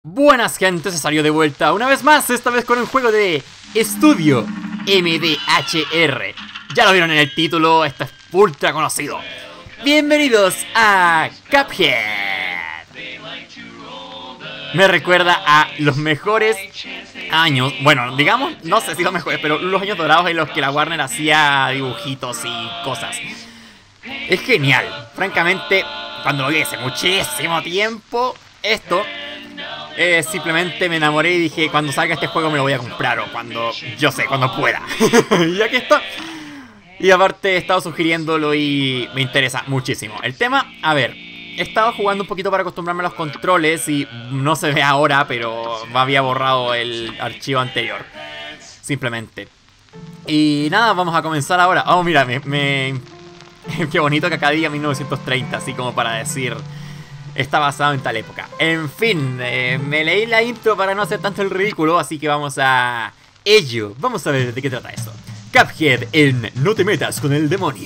Buenas gente, se salió de vuelta una vez más, esta vez con un juego de Estudio MDHR. Ya lo vieron en el título, esto es ultra conocido. Bienvenidos a Cuphead. Me recuerda a los mejores años, bueno, digamos, no sé si los mejores, pero los años dorados en los que la Warner hacía dibujitos y cosas. Es genial, francamente, cuando lo vi hace muchísimo tiempo, esto... simplemente me enamoré y dije, cuando salga este juego me lo voy a comprar, o cuando, yo sé, cuando pueda. Y aquí está. Y aparte he estado sugiriéndolo y me interesa muchísimo. El tema, a ver, he estado jugando un poquito para acostumbrarme a los controles y no se ve ahora, pero me había borrado el archivo anterior. Simplemente. Y nada, vamos a comenzar ahora. Oh, mira, qué bonito que acá diga 1930, así como para decir... Está basado en tal época. En fin, me leí la intro para no hacer tanto el ridículo, así que vamos a ello. Vamos a ver de qué trata esto. Cuphead en No te metas con el demonio.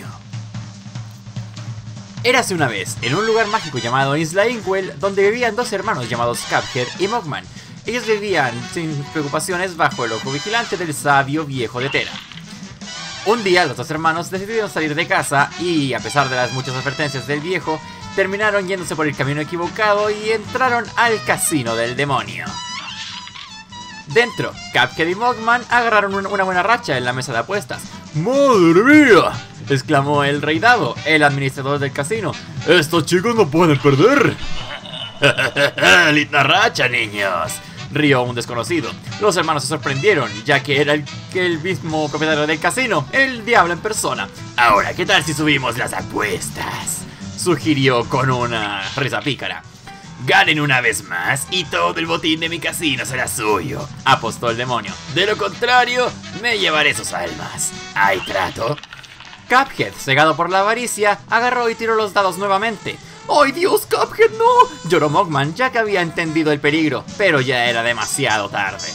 Érase una vez, en un lugar mágico llamado Isla Inkwell, donde vivían dos hermanos llamados Cuphead y Mugman. Ellos vivían sin preocupaciones bajo el ojo vigilante del sabio viejo de Terra. Un día los dos hermanos decidieron salir de casa y, a pesar de las muchas advertencias del viejo, terminaron yéndose por el camino equivocado y entraron al casino del demonio. Dentro, Cuphead y Mugman agarraron una buena racha en la mesa de apuestas. ¡Madre mía!, exclamó el rey Dado, el administrador del casino. ¡Estos chicos no pueden perder! ¡Linda racha, niños!, rió un desconocido. Los hermanos se sorprendieron, ya que era el mismo propietario del casino, el diablo en persona. Ahora, ¿qué tal si subimos las apuestas?, sugirió con una risa pícara. Ganen una vez más y todo el botín de mi casino será suyo, apostó el demonio. De lo contrario, me llevaré sus almas. ¿Hay trato? Cuphead, cegado por la avaricia, agarró y tiró los dados nuevamente. ¡Ay, Dios, Cuphead, no! Lloró Mugman, ya que había entendido el peligro, pero ya era demasiado tarde.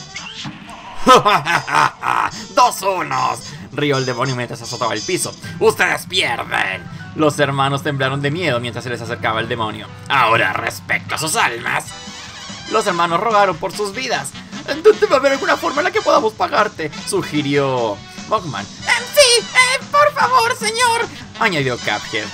¡Dos unos!, rió el demonio mientras azotaba el piso. ¡Ustedes pierden! Los hermanos temblaron de miedo mientras se les acercaba el demonio. Ahora, respecto a sus almas, los hermanos rogaron por sus vidas. Debe haber alguna forma en la que podamos pagarte, sugirió Mugman. Sí, por favor, señor, añadió Cuphead.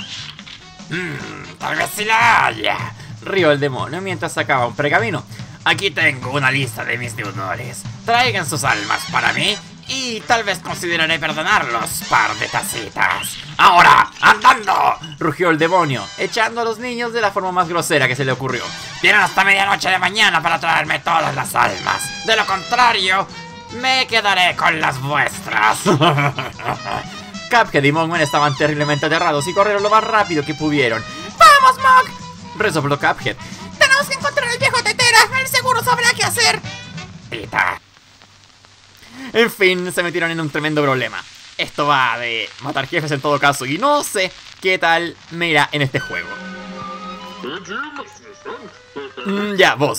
Tal vez sí la haya, rió el demonio mientras sacaba un pergamino. Aquí tengo una lista de mis deudores. Traigan sus almas para mí y tal vez consideraré perdonarlos, par de tacitas. ¡Ahora, andando!, rugió el demonio, echando a los niños de la forma más grosera que se le ocurrió. Tienen hasta medianoche de mañana para traerme todas las almas. De lo contrario, me quedaré con las vuestras. Cuphead y Mugman estaban terriblemente aterrados y corrieron lo más rápido que pudieron. ¡Vamos, Mug!, resopló Cuphead. Tenemos que encontrar al viejo de Terra, él seguro sabrá qué hacer. Tita. En fin, se metieron en un tremendo problema. Esto va de matar jefes en todo caso, y no sé qué tal me irá en este juego. Ya, vos.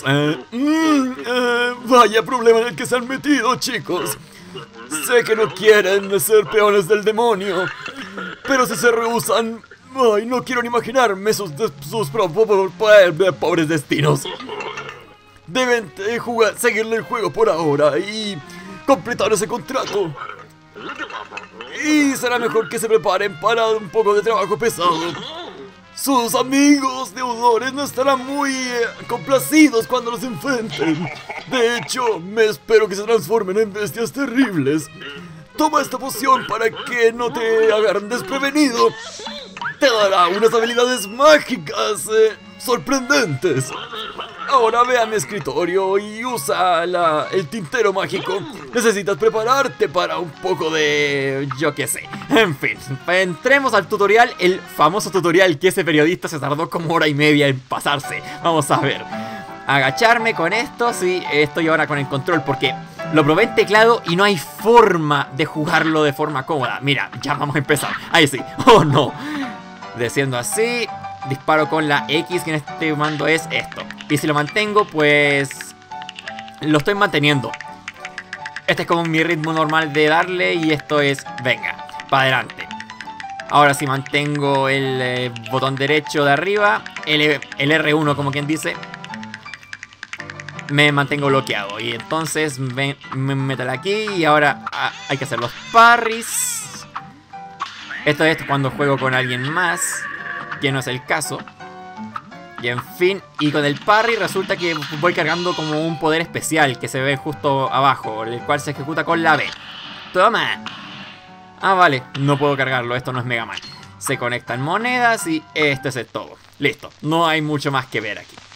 Vaya problema en el que se han metido, chicos. Sé que no quieren ser peones del demonio, pero si se rehusan... Ay, no quiero ni imaginarme sus pobres destinos. Deben seguirle el juego por ahora y completar ese contrato. Y será mejor que se preparen para un poco de trabajo pesado. Sus amigos deudores no estarán muy complacidos cuando los enfrenten. De hecho, me espero que se transformen en bestias terribles. Toma esta poción para que no te agarren desprevenido. Te dará unas habilidades mágicas sorprendentes. Ahora ve a mi escritorio y usa el tintero mágico. Necesitas prepararte para un poco de... yo qué sé. En fin, entremos al tutorial, el famoso tutorial que ese periodista se tardó como hora y media en pasarse. Vamos a ver. Agacharme con esto, sí, estoy ahora con el control porque lo probé en teclado y no hay forma de jugarlo de forma cómoda. Mira, ya vamos a empezar. Ahí sí, oh no. Desciendo así, disparo con la X, que en este mando es esto. Y si lo mantengo, pues... lo estoy manteniendo. Este es como mi ritmo normal de darle y esto es... venga, para adelante. Ahora si mantengo el botón derecho de arriba, el R1 como quien dice, me mantengo bloqueado. Y entonces me meto aquí y ahora hay que hacer los parries. Esto es cuando juego con alguien más, que no es el caso. Y en fin, y con el parry resulta que voy cargando como un poder especial que se ve justo abajo, el cual se ejecuta con la B. ¡Toma! Ah, vale, no puedo cargarlo, esto no es Mega Man. Se conectan monedas y este es todo. Listo, no hay mucho más que ver aquí.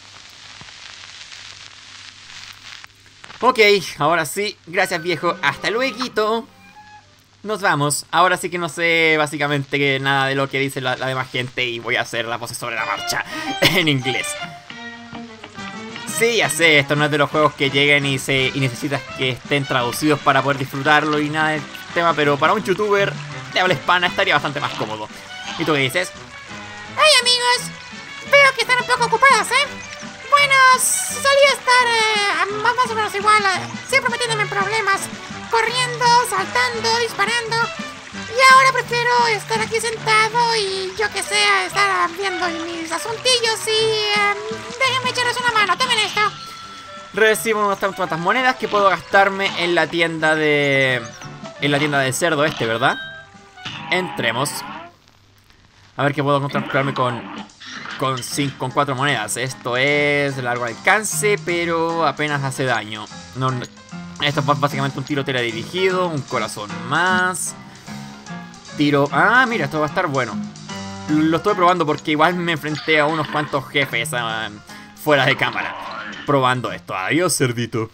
Ok, ahora sí, gracias viejo, hasta luego. Nos vamos, ahora sí que no sé básicamente nada de lo que dice la demás gente y voy a hacer las voces sobre la marcha en inglés. Sí, ya sé, esto no es de los juegos que lleguen y necesitas que estén traducidos para poder disfrutarlo y nada del tema, pero para un youtuber de habla hispana estaría bastante más cómodo. ¿Y tú qué dices? ¡Hey amigos! Veo que están un poco ocupados, ¿eh? Bueno, solía estar más o menos igual, siempre metiéndome en problemas, corriendo, saltando, disparando. Y ahora prefiero estar aquí sentado y yo que sé, estar viendo mis asuntillos y déjenme echarles una mano, tomen esto. Recibo unas tantas monedas que puedo gastarme en la tienda de... En la tienda del cerdo este, ¿verdad? Entremos. A ver qué puedo comprarme con 4 monedas. Esto es de largo alcance, pero apenas hace daño. Esto es básicamente un tiro teledirigido, un corazón más. Tiro... Ah, mira, esto va a estar bueno. Lo estoy probando porque igual me enfrenté a unos cuantos jefes fuera de cámara probando esto. Adiós, cerdito.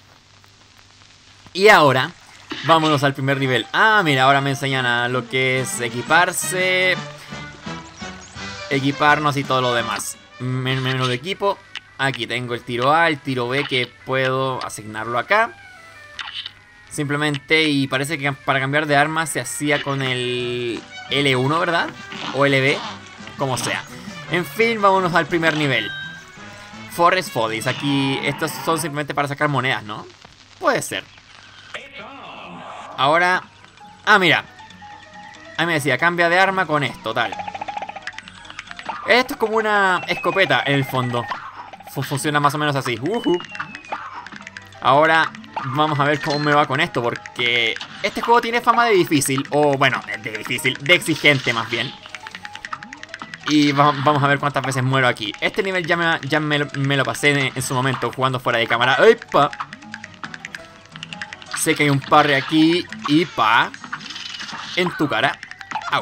Y ahora, vámonos al primer nivel. Ah, mira, ahora me enseñan a lo que es equiparse, equiparnos y todo lo demás. Menú de equipo. Aquí tengo el tiro A, el tiro B, que puedo asignarlo acá. Simplemente, y parece que para cambiar de arma se hacía con el L1, ¿verdad? O LB, como sea. En fin, vámonos al primer nivel. Forest Follies. Aquí, estos son simplemente para sacar monedas, ¿no? Puede ser. Ahora... Ah, mira. Ahí me decía, cambia de arma con esto, tal. Esto es como una escopeta en el fondo. Funciona más o menos así. Ahora vamos a ver cómo me va con esto, porque este juego tiene fama de difícil. O bueno, de difícil, de exigente más bien. Y vamos a ver cuántas veces muero aquí. Este nivel ya me lo pasé en su momento jugando fuera de cámara. ¡Epa! Sé que hay un parry aquí. Y pa. En tu cara. Au.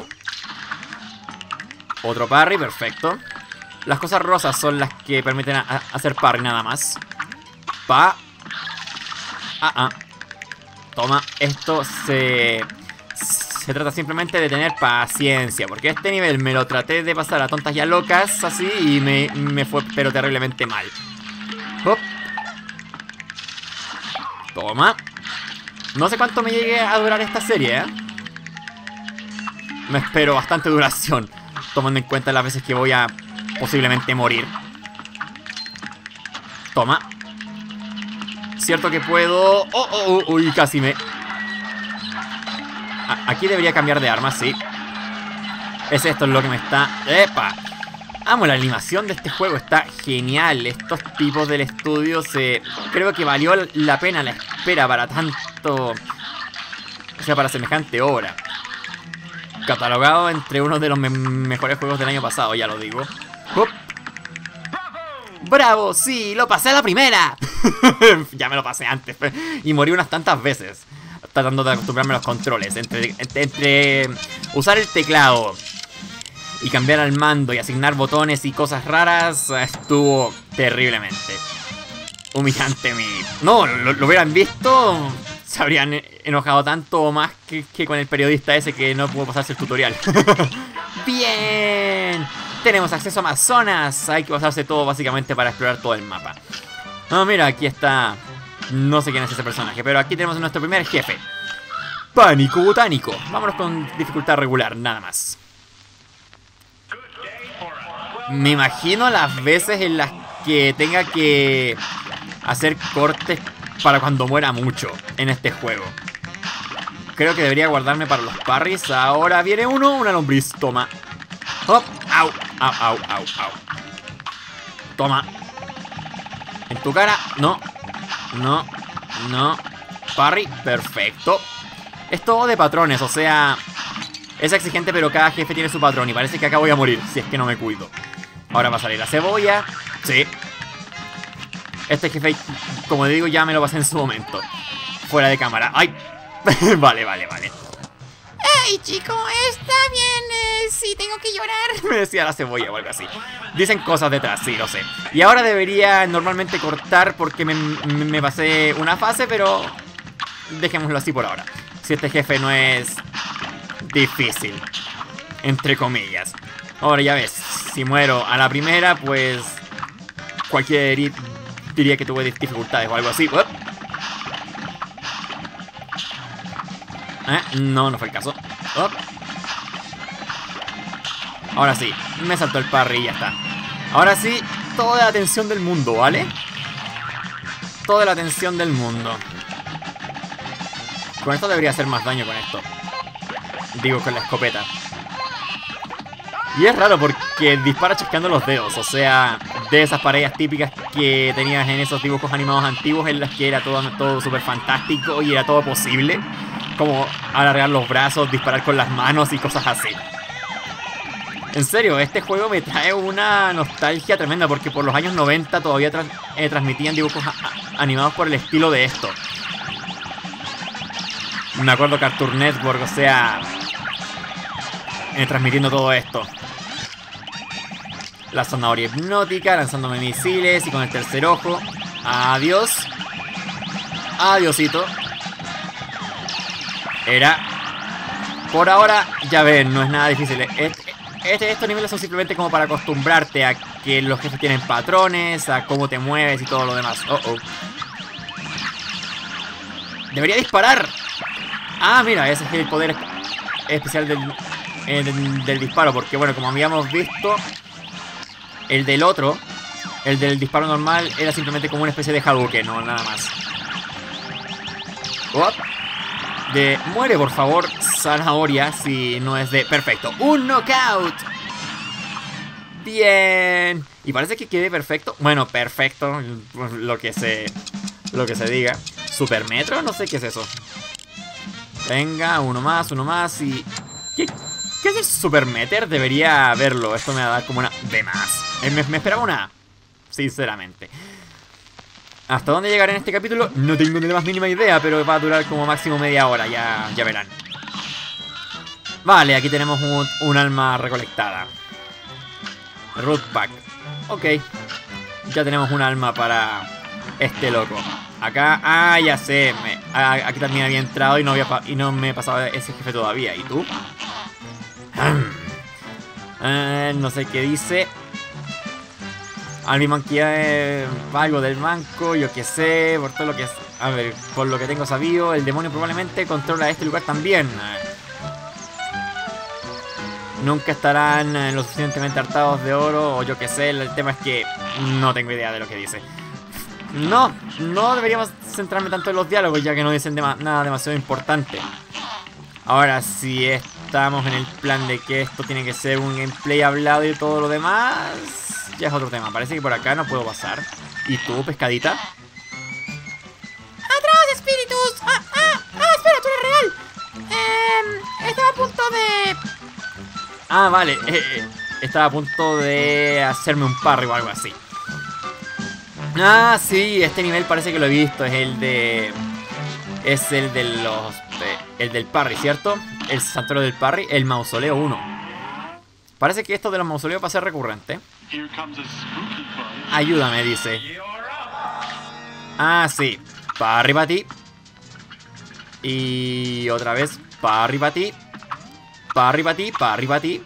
Otro parry, perfecto. Las cosas rosas son las que permiten hacer parry nada más. Pa. Toma, esto se trata simplemente de tener paciencia, porque este nivel me lo traté de pasar a tontas y a locas, así, y me fue pero terriblemente mal. Hop. Toma. No sé cuánto me llegue a durar esta serie, ¿eh? Me espero bastante duración, tomando en cuenta las veces que voy a posiblemente morir. Toma. Cierto que puedo... Uy, casi me... Aquí debería cambiar de arma, sí. Esto es lo que me está... ¡Epa! Amo la animación de este juego, está genial. Estos tipos del estudio creo que valió la pena la espera para tanto... O sea, para semejante obra. Catalogado entre uno de los mejores juegos del año pasado, ya lo digo. ¡Hop! ¡Bravo! ¡Sí! ¡Lo pasé a la primera! Ya me lo pasé antes. Y morí unas tantas veces tratando de acostumbrarme a los controles. Entre usar el teclado y cambiar al mando y asignar botones y cosas raras, estuvo terriblemente humillante. No, lo hubieran visto, se habrían enojado tanto o más que con el periodista ese que no pudo pasarse el tutorial. ¡Bien! Tenemos acceso a más zonas. Hay que pasarse todo básicamente para explorar todo el mapa. No, mira, aquí está... No sé quién es ese personaje, pero aquí tenemos nuestro primer jefe. Pánico botánico. Vámonos con dificultad regular, nada más. Me imagino las veces en las que tenga que hacer cortes para cuando muera mucho en este juego. Creo que debería guardarme para los parries. Ahora viene una lombriz. Toma. Hop. Au. Au. Toma. En tu cara. No. No. No. Parry. Perfecto. Es todo de patrones, o sea... Es exigente, pero cada jefe tiene su patrón. Y parece que acá voy a morir, si es que no me cuido. Ahora va a salir la cebolla. Sí. Este jefe, como digo, ya me lo pasé en su momento. Fuera de cámara. ¡Ay! Vale. Hey, chico, está bien. Sí, tengo que llorar. Me decía la cebolla o algo así. Dicen cosas detrás, sí, lo sé. Y ahora debería normalmente cortar porque me pasé una fase, pero... Dejémoslo así por ahora. Si este jefe no es... difícil. Entre comillas. Ahora ya ves, si muero a la primera, pues... Cualquier diría que tuve dificultades o algo así. No fue el caso. Ahora sí, me saltó el parry y ya está. Ahora sí, toda la atención del mundo, ¿vale? Toda la atención del mundo. Con esto debería hacer más daño con esto. Digo, con la escopeta. Y es raro porque dispara chasqueando los dedos. O sea, de esas paredes típicas que tenías en esos dibujos animados antiguos, en las que era todo súper fantástico y era todo posible. Como alargar los brazos, disparar con las manos y cosas así. En serio, este juego me trae una nostalgia tremenda porque por los años 90 todavía transmitían dibujos animados por el estilo de esto. Me acuerdo Cartoon Network, o sea... transmitiendo todo esto. La zanahoria hipnótica, lanzándome misiles y con el tercer ojo. Adiós. Adiosito. Era... Por ahora, ya ven, no es nada difícil. Estos niveles son simplemente como para acostumbrarte a que los jefes tienen patrones, a cómo te mueves y todo lo demás. Debería disparar. Ah, mira, ese es el poder especial del disparo. Porque bueno, como habíamos visto, el del disparo normal era simplemente como una especie de Hadouken, no nada más. Muere, por favor, zanahoria, si no es de... Perfecto, un knockout. Bien. Y parece que quede perfecto. Bueno, perfecto, lo que se diga. Super Metro, no sé qué es eso. Venga, uno más y... ¿Qué es el Super Meter? Debería verlo. Esto me va a dar como una B más. Me esperaba una A, sinceramente. ¿Hasta dónde llegaré en este capítulo? No tengo ni la más mínima idea, pero va a durar como máximo media hora, ya verán. Vale, aquí tenemos un alma recolectada. Root Pack. Ok. Ya tenemos un alma para este loco. Acá, ya sé. Aquí también había entrado y no me pasaba ese jefe todavía. ¿Y tú? No sé qué dice. Albiman que algo del banco, yo qué sé, por todo lo que es. A ver, por lo que tengo sabido, el demonio probablemente controla este lugar también. Nunca estarán lo suficientemente hartados de oro, o yo qué sé, el tema es que no tengo idea de lo que dice. No deberíamos centrarme tanto en los diálogos, ya que no dicen nada demasiado importante. Ahora, si estamos en el plan de que esto tiene que ser un gameplay hablado y todo lo demás... Ya es otro tema, parece que por acá no puedo pasar. ¿Y tú, pescadita? ¡Atrás, espíritus! Espera, tú eres real. Estaba a punto de... Ah, vale, estaba a punto de hacerme un parry o algo así. Ah, sí, este nivel parece que lo he visto. Es el de... Es el de los... el del parry, ¿cierto? El santuario del parry, el mausoleo 1. Parece que esto de los mausoleos va a ser recurrente. Ayúdame, dice. Ah, sí. Parry para ti. Y otra vez. Parry para ti. Parry para ti. Parry para ti.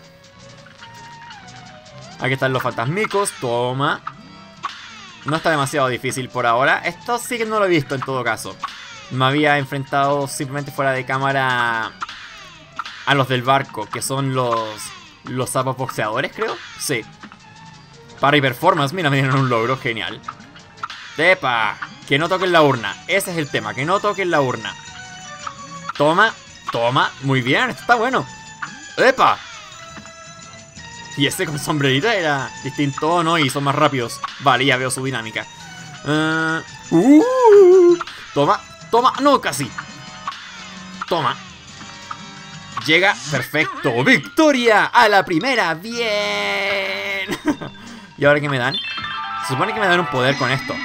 Aquí están los fantasmicos. Toma. No está demasiado difícil por ahora. Esto sí que no lo he visto en todo caso. Me había enfrentado simplemente fuera de cámara a los del barco, que son los sapos boxeadores, creo. Sí. Parry performance, mira, me dieron un logro, genial. ¡Epa! Que no toquen la urna. Ese es el tema, que no toquen la urna. Toma, toma. Muy bien, está bueno. ¡Epa! Y ese con sombrerita era distinto, ¿no? Y son más rápidos. Vale, ya veo su dinámica. Toma, toma. No, casi. Toma. Llega, perfecto. ¡Victoria! A la primera. ¡Bien! ¿Y ahora qué me dan? Se supone que me dan un poder con esto.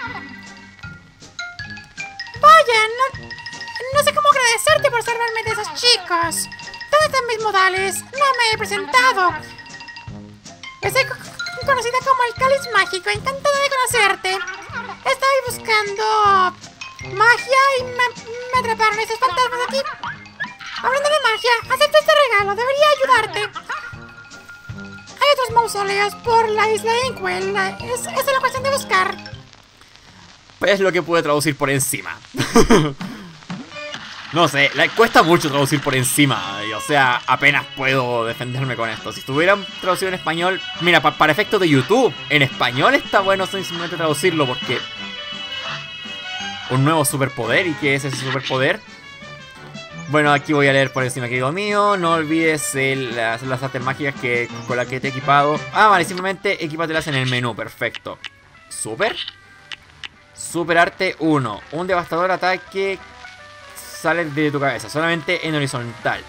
Vaya, no sé cómo agradecerte por salvarme de esos chicos. ¿Dónde están mis modales? No me he presentado. Soy conocida como el Cáliz Mágico. Encantada de conocerte. Estoy buscando magia y me atraparon esos fantasmas aquí. Hablando de magia, acepto este regalo. Debería ayudarte. Hay otros mausoleos por la isla de Inkwell. Es la cuestión de buscar. Pues lo que pude traducir por encima. No sé, cuesta mucho traducir por encima. O sea, apenas puedo defenderme con esto. Si estuvieran traducido en español... Mira, para efectos de YouTube, en español está bueno simplemente traducirlo porque... Un nuevo superpoder. ¿Y qué es ese superpoder? Bueno, aquí voy a leer por encima, querido mío. No olvides las artes mágicas con las que te he equipado. Ah, vale, simplemente equípatelas en el menú, perfecto. ¿Super? Super arte 1. Un devastador ataque sale de tu cabeza, solamente en horizontal.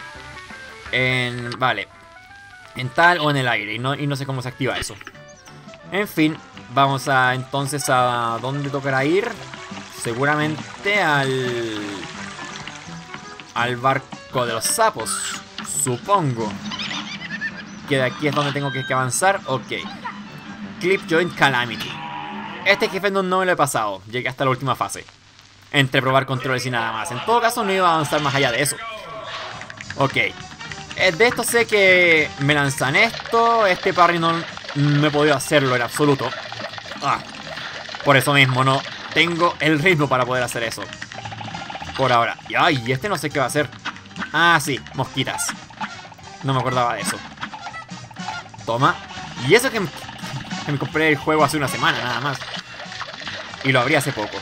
Vale. En tal o en el aire. Y no sé cómo se activa eso. En fin, vamos entonces a ¿dónde tocará ir? Seguramente al barco de los sapos, supongo. Que de aquí es donde tengo que avanzar. Ok. Clip Joint Calamity. Este jefe no me lo he pasado. Llegué hasta la última fase. Entre probar controles y nada más. En todo caso no iba a avanzar más allá de eso. Ok. De esto sé que me lanzan esto. Este parry no he podido hacerlo en absoluto. Por eso mismo no tengo el ritmo para poder hacer eso. Por ahora. Y este no sé qué va a hacer. Ah, sí, mosquitas. No me acordaba de eso. Toma. Y eso que me compré el juego hace una semana nada más. Y lo abrí hace poco.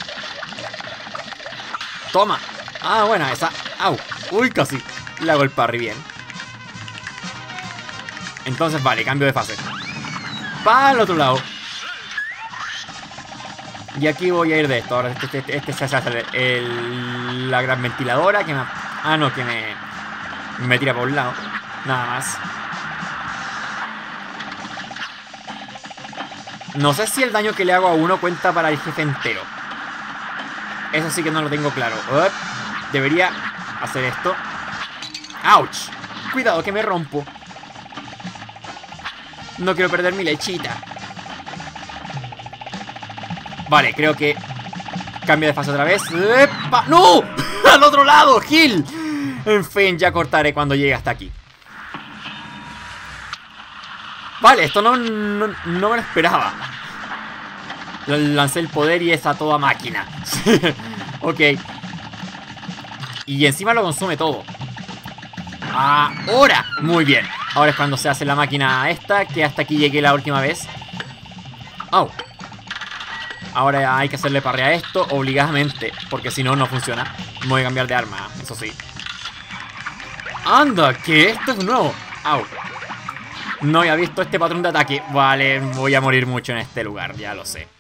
Toma. Ah, buena esa. Au. Uy, casi. Le hago el parry bien. Entonces, vale, cambio de fase. Para el otro lado. Y aquí voy a ir de esto. Ahora este se hace la gran ventiladora que me... Ah, no, que me tira por un lado. Nada más. No sé si el daño que le hago a uno cuenta para el jefe entero. Eso sí que no lo tengo claro. Debería hacer esto. ¡Auch! Cuidado que me rompo. No quiero perder mi lechita. Vale, creo que cambio de fase otra vez. ¡Epa! ¡No! ¡Al otro lado, Gil! En fin, ya cortaré cuando llegue hasta aquí. Vale, esto no me lo esperaba. Lancé el poder y es a toda máquina. Ok. Y encima lo consume todo. Ahora. Muy bien. Ahora es cuando se hace la máquina esta, que hasta aquí llegué la última vez. ¡Oh! Ahora hay que hacerle parry a esto obligadamente, porque si no, no funciona. Voy a cambiar de arma, eso sí. ¡Anda! ¿Qué? Esto es nuevo. ¡Au! No había visto este patrón de ataque. Vale, voy a morir mucho en este lugar, ya lo sé.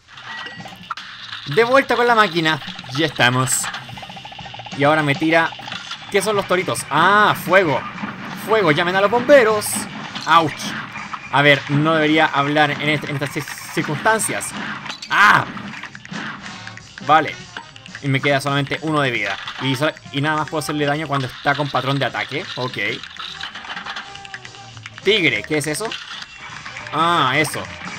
De vuelta con la máquina. Ya estamos. Y ahora me tira... ¿Qué son los toritos? ¡Ah! ¡Fuego! ¡Fuego! ¡Llamen a los bomberos! ¡Auch! A ver, no debería hablar en estas circunstancias. ¡Ah! Vale. Y me queda solamente uno de vida. Y nada más puedo hacerle daño cuando está con patrón de ataque. Ok. Tigre, ¿qué es eso? Ah, eso.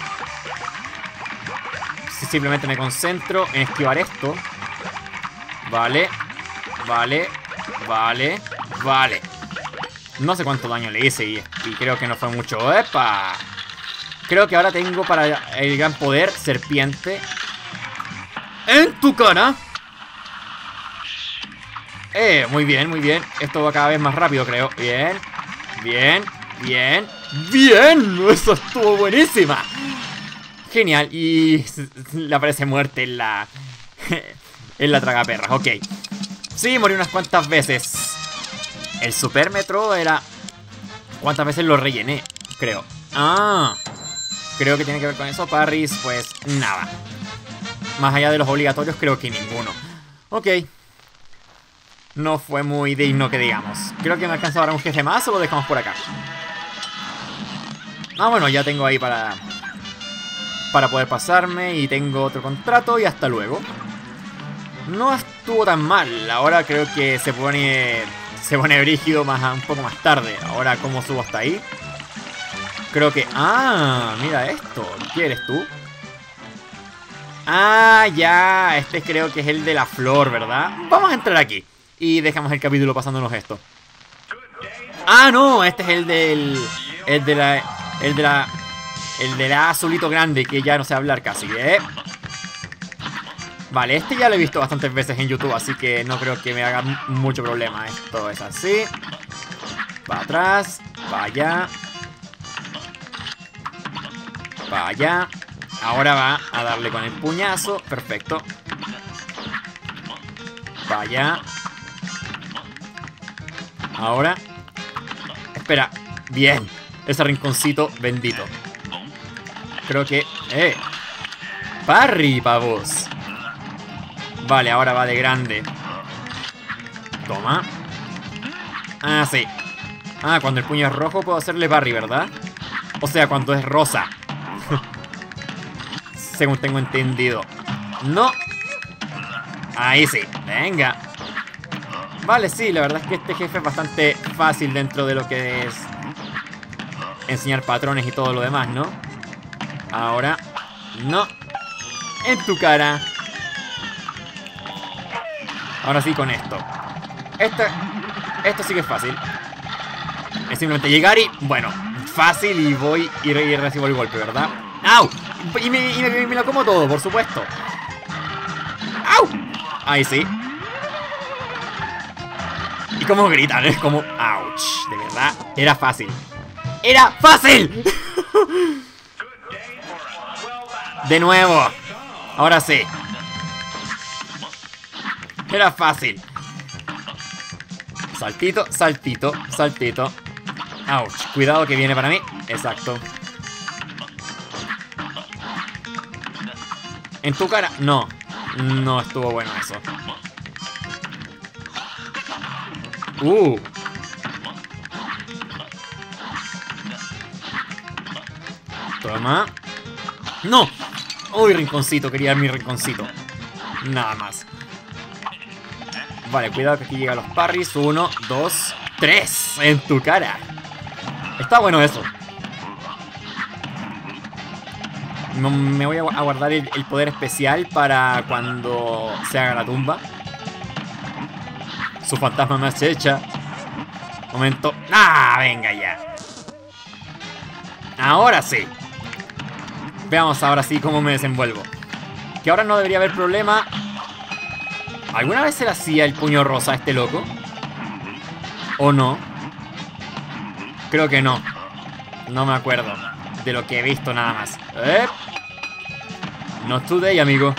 Simplemente me concentro en esquivar esto. Vale. Vale. Vale. Vale. No sé cuánto daño le hice y creo que no fue mucho. ¡Epa! Creo que ahora tengo para el gran poder serpiente. ¡En tu cara! Muy bien, muy bien. Esto va cada vez más rápido, creo. Bien. Bien. Bien. ¡Bien! ¡Eso estuvo buenísima! Genial. Y le aparece muerte en la... en la tragaperras. Ok. Sí, morí unas cuantas veces. El Super Metro era... ¿Cuántas veces lo rellené? Creo. Ah. Creo que tiene que ver con eso. Parris, pues nada. Más allá de los obligatorios, creo que ninguno. Ok. No fue muy digno que digamos. Creo que me alcanza ahora un jefe más o lo dejamos por acá. Ah, bueno, ya tengo ahí para poder pasarme. Y tengo otro contrato y hasta luego. No estuvo tan mal. Ahora creo que se pone brígido un poco más tarde. Ahora, ¿cómo subo hasta ahí? Creo que... Ah, mira esto. ¿Quién eres tú? Ah, ya. Este creo que es el de la flor, ¿verdad? Vamos a entrar aquí. Y dejamos el capítulo pasándonos esto. Ah, no. Este es el de la azulito grande, que ya no sé hablar casi, Vale, este ya lo he visto bastantes veces en YouTube, así que no creo que me haga mucho problema. Esto es así. Para atrás. Para allá. Para allá. Ahora va a darle con el puñazo. Perfecto. Para allá. Ahora. Espera. Bien. Ese rinconcito bendito. Creo que... Parry, pavos. Vale, ahora va de grande. Toma. Ah, sí. Ah, cuando el puño es rojo puedo hacerle parry, ¿verdad? O sea, cuando es rosa. Según tengo entendido. No. Ahí sí. Venga. Vale, sí, la verdad es que este jefe es bastante fácil dentro de lo que es enseñar patrones y todo lo demás, ¿no? Ahora. No. En tu cara. Ahora sí con esto. Esto sí que es fácil. Es simplemente llegar y... Bueno, fácil y voy y recibo el golpe, ¿verdad? ¡Au! Y me lo como todo, por supuesto. ¡Au! Ahí sí. Y como gritan, es como... ¡Auch! De verdad, era fácil. ¡Era fácil! De nuevo. Ahora sí. Era fácil. Saltito, saltito, saltito. Ouch, cuidado que viene para mí. Exacto. En tu cara, no. No estuvo bueno eso. Toma. ¡No! Uy, rinconcito, quería mi rinconcito. Nada más. Vale, cuidado que aquí llegan los parries. 1, 2, 3. En tu cara. Está bueno eso. Me voy a guardar el poder especial para cuando se haga la tumba. Su fantasma me acecha. Momento. ¡Ah! Venga ya. Ahora sí. Veamos ahora sí cómo me desenvuelvo. Que ahora no debería haber problema. ¿Alguna vez se le hacía el puño rosa a este loco? ¿O no? Creo que no. No me acuerdo de lo que he visto nada más. Not today, amigo.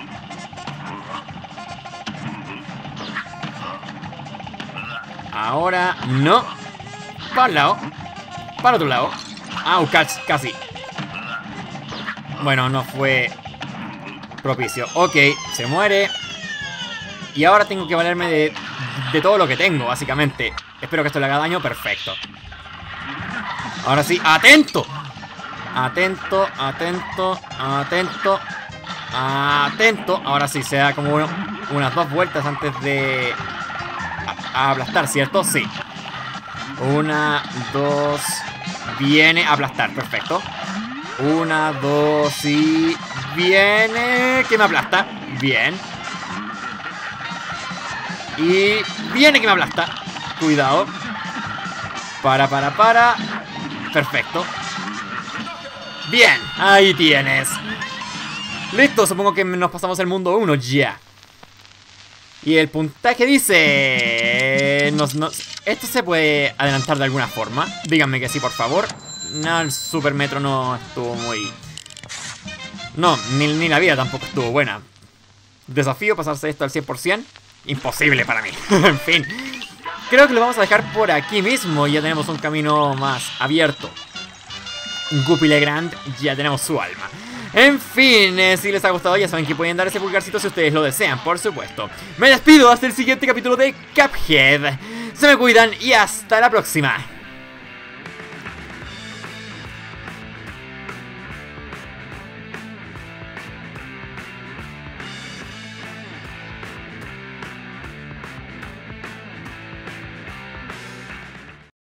Ahora no. Para un lado. Para otro lado. Au, casi. Bueno, no fue propicio. Ok, se muere. Y ahora tengo que valerme de todo lo que tengo, básicamente. Espero que esto le haga daño. Perfecto. Ahora sí, ¡atento! Atento, atento, atento. Atento. Ahora sí, se da como unas 2 vueltas antes de aplastar, ¿cierto? Sí. 1, 2. Viene a aplastar, perfecto. 1, 2 y... Viene... que me aplasta. Bien. Y... viene que me aplasta. Cuidado. Para. Perfecto. Bien, ahí tienes. Listo, supongo que nos pasamos el mundo 1 ya. Y el puntaje dice... ¿Esto se puede adelantar de alguna forma? Díganme que sí, por favor. No, el Super Metro no estuvo muy... No, ni la vida tampoco estuvo buena. Desafío pasarse esto al 100%. Imposible para mí. En fin. Creo que lo vamos a dejar por aquí mismo. Ya tenemos un camino más abierto. Guppy Legrand, ya tenemos su alma. En fin, si les ha gustado ya saben que pueden dar ese pulgarcito si ustedes lo desean, por supuesto. Me despido hasta el siguiente capítulo de Cuphead. Se me cuidan y hasta la próxima.